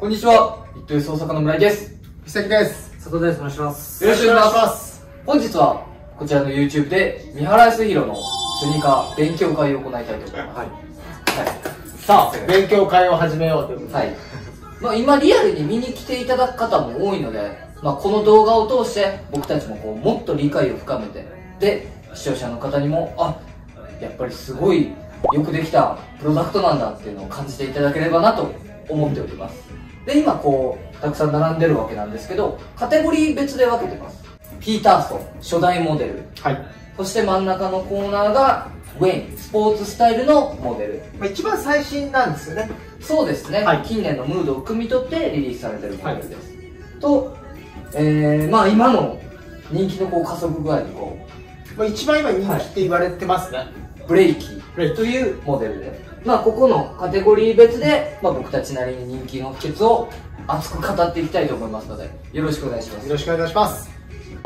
こんにちは、一等捜査課の村井です。 久木です。 佐藤です。お願いします。 よろしくお願いします。本日はこちらの YouTube で三原康弘のスニーカー勉強会を行いたいと思います。はい。はい、 さあ、勉強会を始めようということで。 はい。今リアルに見に来ていただく方も多いので、この動画を通して僕たちももっと理解を深めて、で、視聴者の方にも、やっぱりすごいよくできたプロダクトなんだっていうのを感じていただければなと思っております。で、今たくさん並んでるわけなんですけど、カテゴリー別で分けてます。ピーターソン、初代モデル。 はい。 そして真ん中のコーナーが、ウェイン、スポーツスタイルのモデル。 一番最新なんですよね。 そうですね。 はい、 近年のムードを汲み取ってリリースされてるモデルです。はい、と、今の人気の加速具合に一番今人気って言われてますね。 ブレイキーというモデルで。ここのカテゴリー別で、僕たちなりに人気の秘訣を熱く語っていきたいと思いますので、よろしくお願いします。 よろしくお願いします。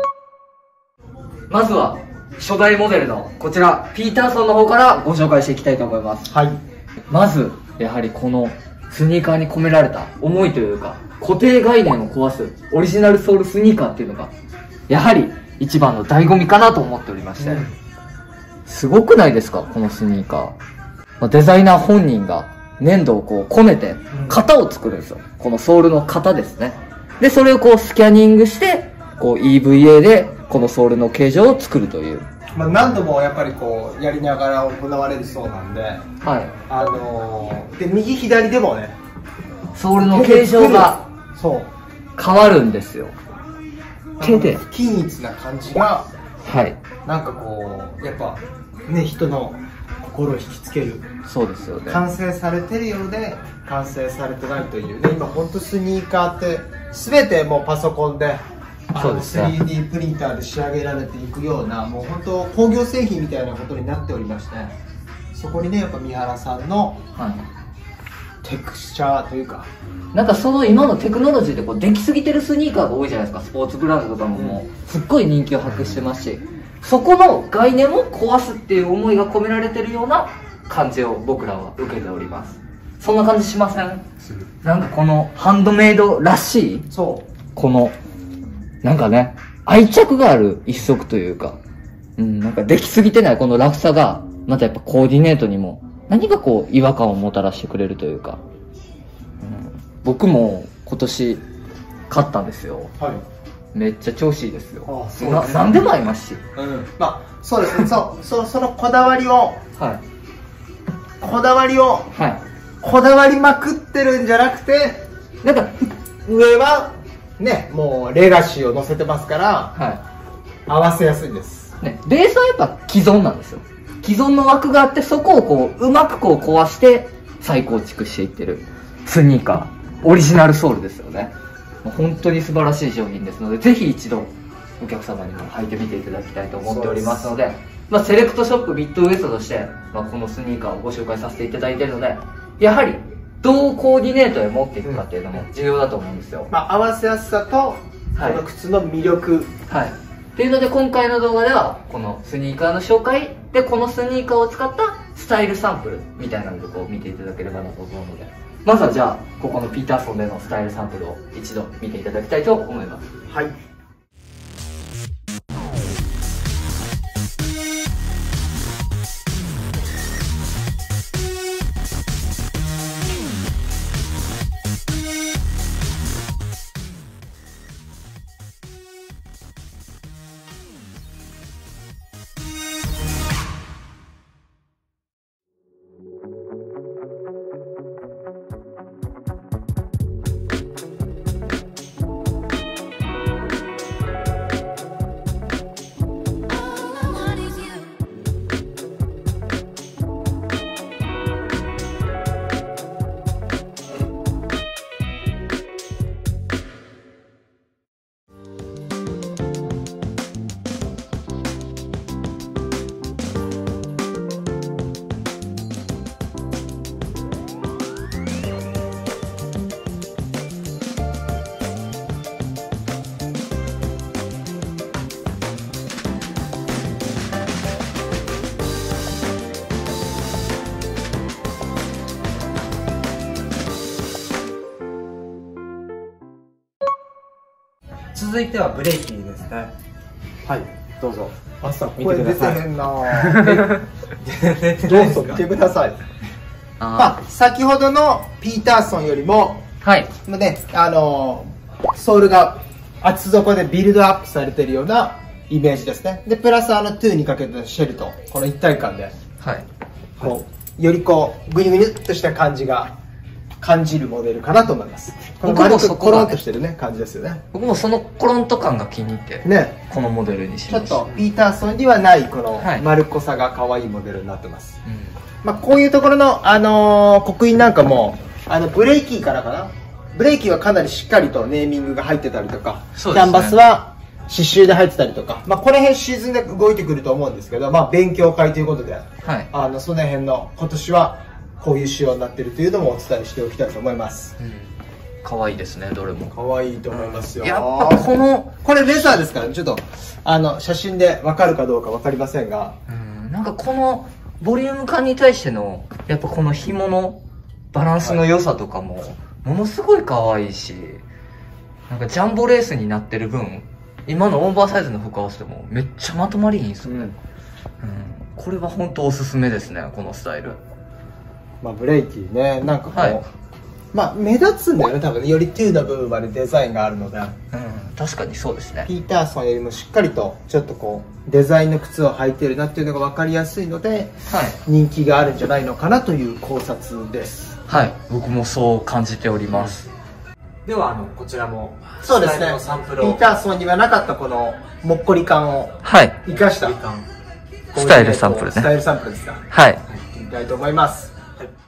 まずは、初代モデルのこちら、ピーターソンの方からご紹介していきたいと思います。 はい。 まず、やはりこのスニーカーに込められた思いというか、固定概念を壊すオリジナルソールスニーカーっていうのが、やはり一番の醍醐味かなと思っておりまして。すごくないですか、このスニーカー。デザイナー本人が粘土を込めて型を作るんですよ。このソールの型ですね。で、それをスキャニングして、EVA でこのソールの形状を作るという。 何度もやっぱりやりながら行われるそうなんで、 はい。 で、右左でもね、 ソールの形状が変わるんですよ。手で。 均一な感じが、 はい。 なんかやっぱね、人の心を引きつける。 そうですよね。 完成されてるようで完成されてないというね。今本当スニーカーって全てもうパソコンで、 そうですね、 3D プリンターで仕上げられていくような、もう本当工業製品みたいなことになっておりまして、そこにねやっぱ三原さんのテクスチャーというか、 その今のテクノロジーでできすぎてるスニーカーが多いじゃないですか。スポーツブランドとかももうすっごい人気を博してますし、そこの概念を壊すっていう思いが込められてるような感じを僕らは受けております。そんな感じしません？このハンドメイドらしい、この愛着がある一足というか、できすぎてないこのラフさが、またやっぱコーディネートにも何か違和感をもたらしてくれるというか、僕も今年買ったんですよ。はい。めっちゃ調子いいですよ。何でも合いますし。 そうですね。そのこだわりを、こだわりまくってるんじゃなくて、上はね、もうレガシーを載せてますから、合わせやすいんです。 ね、ベースはやっぱ既存なんですよ。既存の枠があって、そこをうまく壊して再構築していってるスニーカー、オリジナルソールですよね。本当に素晴らしい商品ですので、ぜひ一度お客様にも履いてみていただきたいと思っておりますので、セレクトショップミッドウエストとして、このスニーカーをご紹介させていただいているので、やはりどうコーディネートへ持っていくかっていうのも重要だと思うんですよ。 合わせやすさとこの靴の魅力、 っていうので、今回の動画ではこのスニーカーの紹介で、このスニーカーを使ったスタイルサンプルみたいなので見ていただければなと思うので、まずはじゃあここのピーターソンでのスタイルサンプルを一度見ていただきたいと思います。 はい。 続いてはブレイキーですね。はい、どうぞ。 朝声出てへんなぁ。どうぞ見てください。まあ、先ほどのピーターソンよりも、はい。ね、ソールが厚底でビルドアップされているようなイメージですね。で、プラス2にかけてシェルと、この一体感で、はい。こう、よりこう、ぐにゅぐにゅっとした感じが感じるモデルかなと思います。この丸くコロンとしてるね、感じですよね。 僕もそのコロンと感が気に入って、ね。このモデルにしました。 ちょっと、ピーターソンにはない、この丸っこさが可愛いモデルになってます。うん、まあ、こういうところの、刻印なんかも、ブレイキーからかな。ブレイキーはかなりしっかりとネーミングが入ってたりとか、キャンバスは刺繍で入ってたりとか、まあ、この辺シーズンで動いてくると思うんですけど、まあ、勉強会ということで、はい、その辺の今年はこういう仕様になっているというのもお伝えしておきたいと思います。 可愛いですね、どれも。 可愛いと思いますよ。 やっぱこれレザーですから、ちょっと、写真でわかるかどうかわかりませんが。 なんかこの、ボリューム感に対しての、やっぱこの紐のバランスの良さとかも、ものすごい可愛いし、なんかジャンボレースになってる分、今のオーバーサイズの服合わせてもめっちゃまとまりいいんですよね。これは本当おすすめですね、このスタイル。 まあブレイキーね、なんかこう、まあ目立つんだよね、多分ね。よりトゥーな部分までデザインがあるので。 確かにそうですね。 ピーターソンよりもしっかりと、ちょっとこう、デザインの靴を履いてるなっていうのが分かりやすいので、人気があるんじゃないのかなという考察です。 はい、僕もそう感じております。 ではこちらもそうですね。ピーターソンにはなかったこのもっこり感を生かした、 スタイルサンプルね。 スタイルサンプルですか。 はい。 いってみたいと思います。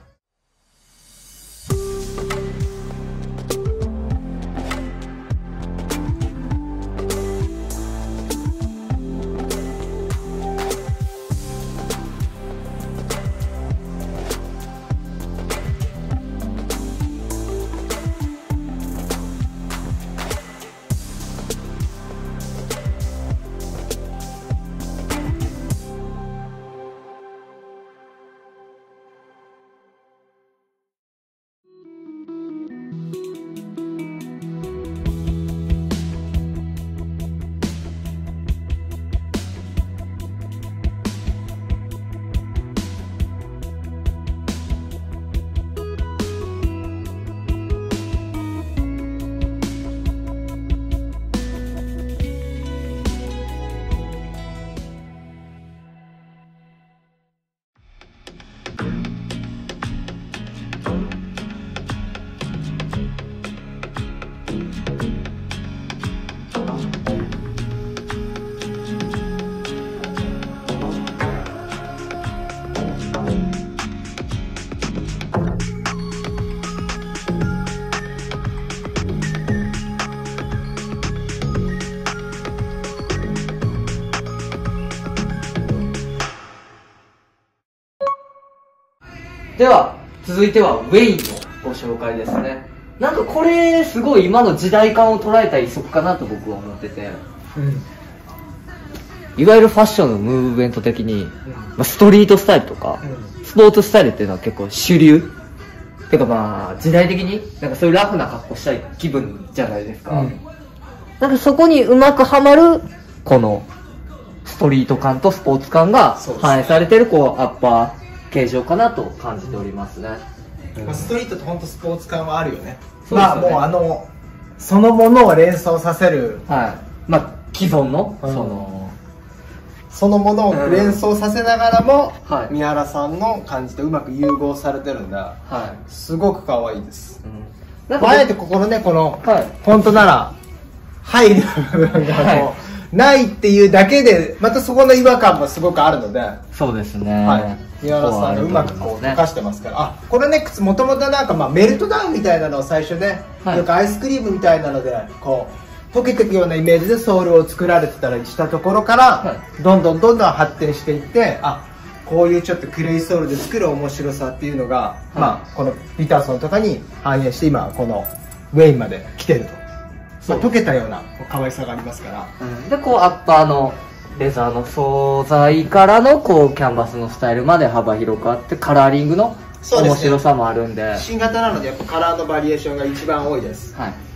では、続いてはウェイのご紹介ですね。なんかこれ、すごい今の時代感を捉えた一足かなと僕は思ってて、いわゆるファッションのムーブメント的に、ストリートスタイルとか、スポーツスタイルっていうのは結構主流。てかまあ、時代的に、なんかそういうラフな格好したい気分じゃないですか。なんかそこにうまくはまる、この、ストリート感とスポーツ感が反映されてる、こう、アッパー。形状かなと感じておりますね。 ストリートと本当スポーツ感はあるよね。まあもうそのものを連想させる、 まあ既存のそのものを連想させながらも、宮原さんの感じとうまく融合されてるんだ。すごく可愛いです。あえてここのね、このフォントなら入る部分がこうないっていうだけで、またそこの違和感もすごくあるので。 そうですね。 宮原さんがうまくこう溶かしてますから、このね靴もともとなんかメルトダウンみたいなのを最初ね、よくアイスクリームみたいなのでこう溶けていくようなイメージでソールを作られてたりしたところから、どんどん発展していって、こういうちょっとクレイソールで作る面白さっていうのが、このピーターソンとかに反映して今このウェインまで来てると、溶けたような可愛さがありますから、 でこうアッパーのレザーの素材からのこうキャンバスのスタイルまで幅広くあって、カラーリングの面白さもあるんで、 新型なのでやっぱカラーのバリエーションが一番多いです。 結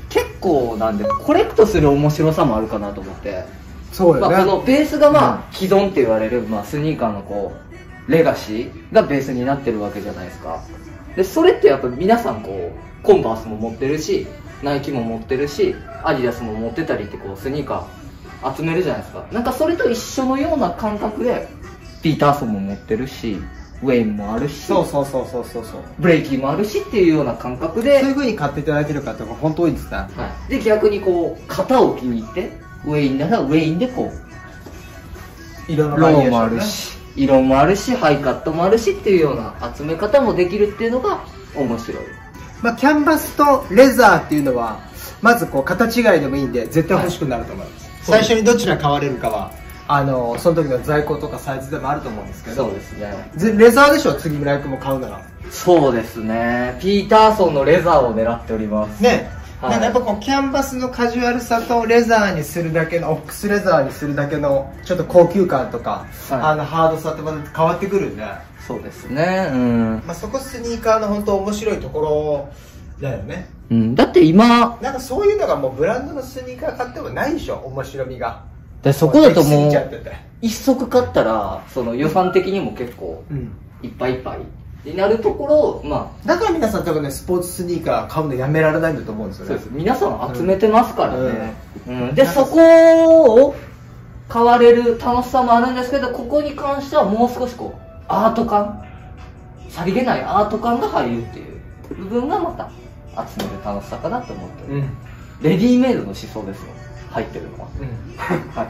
個なんでコレクトする面白さもあるかなと思って。 そうよね。 このベースが既存って言われる、スニーカーのレガシーがベースになってるわけじゃないですか。で、それってやっぱ皆さんコンバースも持ってるし、ナイキも持ってるし、アディダスも持ってたりってスニーカー集めるじゃないですか。なんかそれと一緒のような感覚で、ピーターソンも持ってるし、ウェインもあるし、 そうブレイキーもあるしっていうような感覚で、 そういう風に買っていただいてる方が本当多いんですね。 はい。で、逆に型を気に入って、ウェインならウェインで色のローもあるし、色もあるし、ハイカットもあるしっていうような集め方もできるっていうのが面白い。 キャンバスとレザーっていうのは、まず形違いでもいいんで、絶対欲しくなると思います。最初にどちら買われるかは、その時の在庫とかサイズでもあると思うんですけど。 そうですね。 レザーでしょ、次村井君も買うなら。 そうですね。ピーターソンのレザーを狙っております。 ね。なんかやっぱキャンバスのカジュアルさとレザーにするだけの、オックスレザーにするだけの、ちょっと高級感とか、ハードさってまた変わってくるんで。 そうですね。うん。 そこスニーカーの本当面白いところだよね。 うん。だって今、 なんかそういうのがもうブランドのスニーカー買ってもないでしょ、面白みが。 でそこだともう、一足買ったら、予算的にも結構、いっぱいいっぱい。になるところ、 だから皆さん多分ね、スポーツスニーカー買うのやめられないんだと思うんですよね。 そうです。皆さん集めてますからね。で、そこを買われる楽しさもあるんですけど、ここに関してはもう少しアート感、さりげないアート感が入るっていう部分がまた集める楽しさかなと思ってる。レディーメイドの思想ですよ。入ってるのは。はい。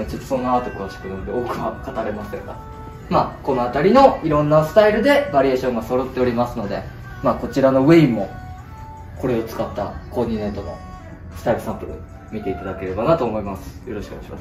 ちょっとそんなアート詳しくなんで多くは語れませんが。この辺りのいろんなスタイルでバリエーションが揃っておりますので、こちらのウェイもこれを使ったコーディネートのスタイルサンプル見ていただければなと思います。よろしくお願いします。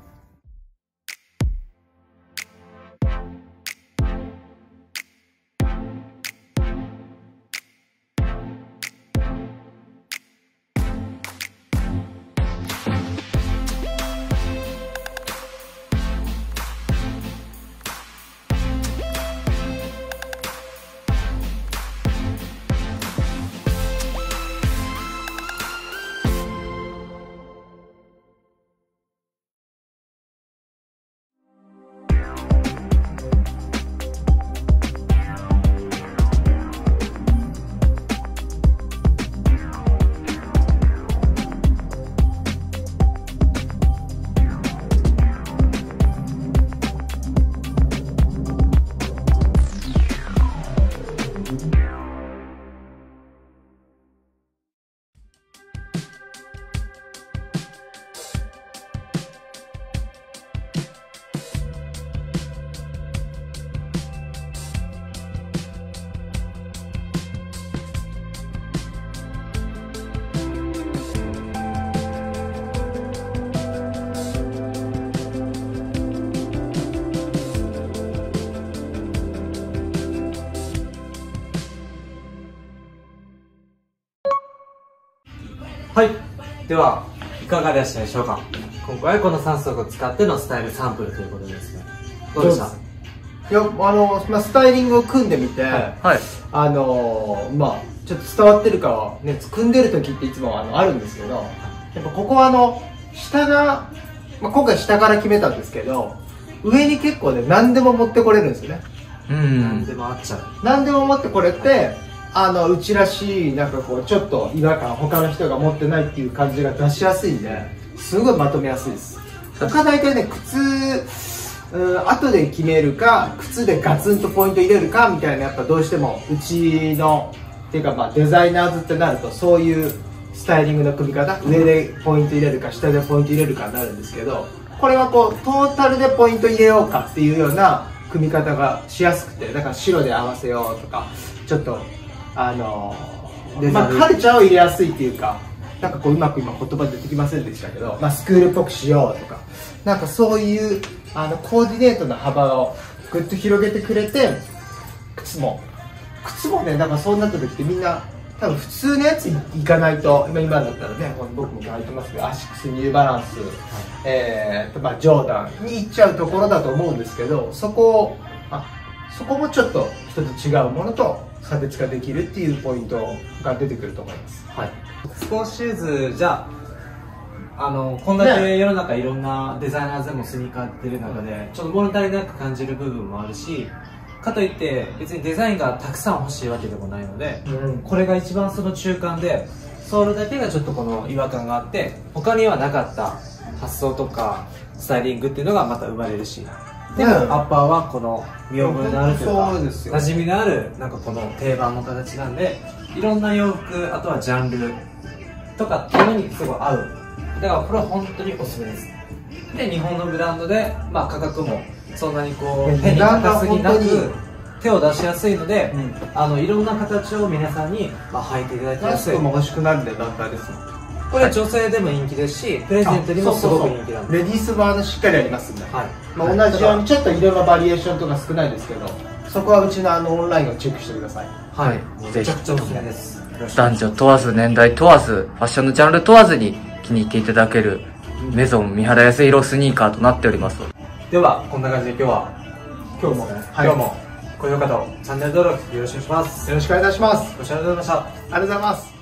はい。では、いかがでしたでしょうか。今回はこの3足を使ってのスタイルサンプルということですね。どうでした？いや、スタイリングを組んでみて、ちょっと伝わってるかは、ね、組んでる時っていつもあるんですけど、やっぱここは下が、今回下から決めたんですけど、上に結構ね、何でも持ってこれるんですよね。 何でもあっちゃう。 何でも持ってこれて、うちらしい、ちょっと違和感、他の人が持ってないっていう感じが出しやすいんで、すごいまとめやすいです。他大体ね、後で決めるか、靴でガツンとポイント入れるかみたいな、やっぱどうしても、うちの、っていうかデザイナーズってなると、そういうスタイリングの組み方、上でポイント入れるか、下でポイント入れるかになるんですけど、これはトータルでポイント入れようかっていうような組み方がしやすくて、だから白で合わせようとか、ちょっと、カルチャーを入れやすいっていうか、うまく今言葉出てきませんでしたけど、スクールっぽくしようとか、そういうコーディネートの幅をぐっと広げてくれて、靴もね、そうなった時ってみんな多分普通のやついかないと、今だったらね、僕も履いてますけど、アシックス、ニューバランス、ジョーダンに行っちゃうところだと思うんですけど、そこもちょっと一つ違うものと差別化できるっていうポイントが出てくると思います。 スポーツシューズじゃこんだけ世の中いろんなデザイナーでもスニーカーやってる中でちょっと物足りなく感じる部分もあるし、かといって別にデザインがたくさん欲しいわけでもないので、これが一番その中間で、ソールだけがちょっとこの違和感があって他にはなかった発想とかスタイリングっていうのがまた生まれるし、でもアッパーはこの見覚えのあるというか馴染みのあるなんかこの定番の形なんで、いろんな洋服、あとはジャンルとかっていうのにすごい合う。だからこれは本当におすすめです。で日本のブランドで、まあ、価格もそんなにこう手にかかすぎなく手を出しやすいので、いろんな形を皆さんに、まあ、履いていただきやすい。 安くも欲しくなるデザインですもん。 これ女性でも人気ですし、プレゼントにもすごく人気なんで。 レディースバーのしっかりありますんで、まあ、同じようにちょっと色のバリエーションとか少ないですけど、そこはうちのオンラインをチェックしてください。 はい、めちゃくちゃおすすめです。 男女問わず、年代問わず、ファッションのジャンル問わずに気に入っていただけるメゾン三原康弘スニーカーとなっております。 ではこんな感じで今日も高評価とチャンネル登録よろしくお願いします。 よろしくお願いいたします。 ご視聴ありがとうございました。 ありがとうございます。